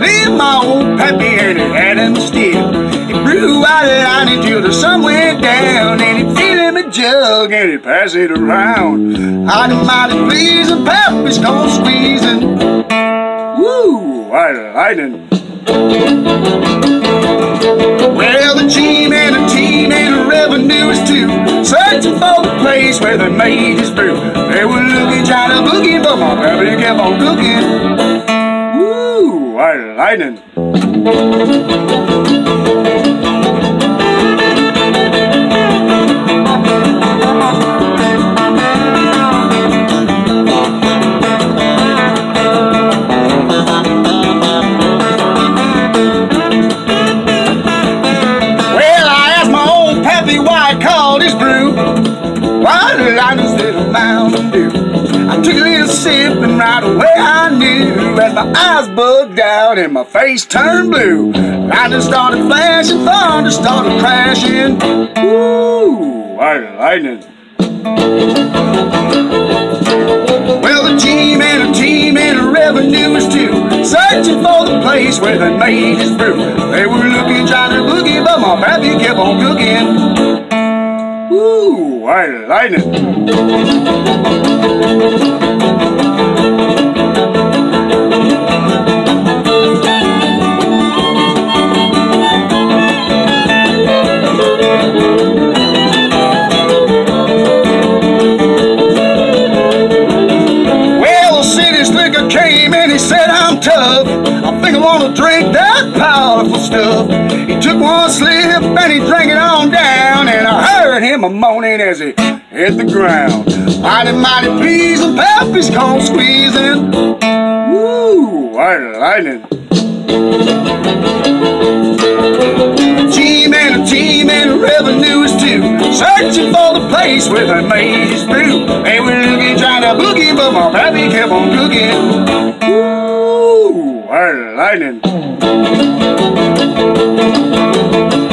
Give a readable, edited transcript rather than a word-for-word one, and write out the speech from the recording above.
Leave my old pappy and he had him still. He blew out a line until the sun went down, and he filled him a jug and he passed it around. Mighty, mighty pleasing, pappy's gone squeezing. Woo, white lightning. Well, the G-man, the T-man, the revenue is too, searching for the place where they made his brew. They were looking, trying to boogie, but my pappy kept on cooking. Woo, white lightning. Instead of Mountain Dew, I took a little sip and right away I knew, as my eyes bugged out and my face turned blue. Lightning started flashing, thunder started crashing. Woo, white lightning. Well, the G-man, the T-man, the revenue was too, searching for the place where they made his brew. They were looking, trying to boogie, but my pappy kept on cooking. Woo, white lightning. Well, the city slicker came and he said, I'm tough, I think I want to drink that powerful stuff. He took one slip and he drank it on down, and I heard him a-moaning as he hit the ground. Mighty, mighty pleasing, pappy's gone squeezing. Woo, white lightning. G-man, the T-man, the revenue is too, searching for the place where they made his brew. They were looking, trying to boogie, but my pappy kept on cooking. Woo, white lightning.